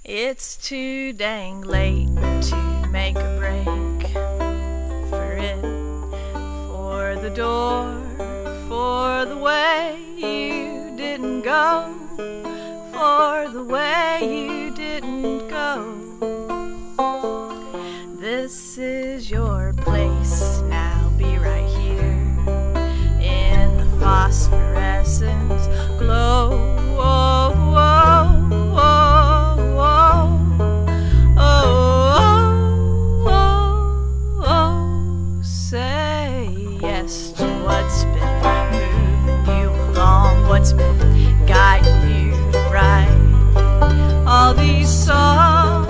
It's too dang late to make a break for it, for the door, for the way you didn't go, for the way you didn't go. This is your place, now be right here in the phosphorescence glow. Oh, oh, oh, oh, oh, oh, oh. Say yes to what's been moving you along, what's been guiding you to write all these songs,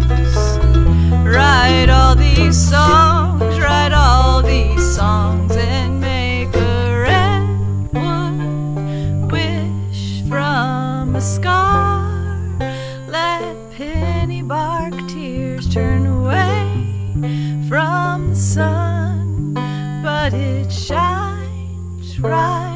write all these songs, write all these songs, and make a redwood wish from a scar. Let penny bark tears turn away from the sun, but it shines right